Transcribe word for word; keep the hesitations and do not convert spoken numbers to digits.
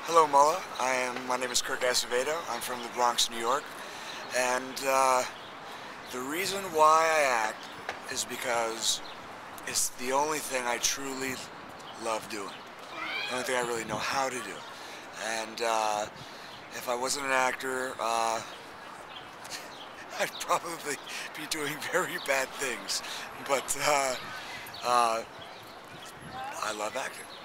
Hello, Mullah. I am. My name is Kirk Acevado. I'm from the Bronx, New York, and uh, the reason why I act is because it's the only thing I truly love doing. The only thing I really know how to do. And uh, if I wasn't an actor, uh, I'd probably be doing very bad things. But uh, uh, I love acting.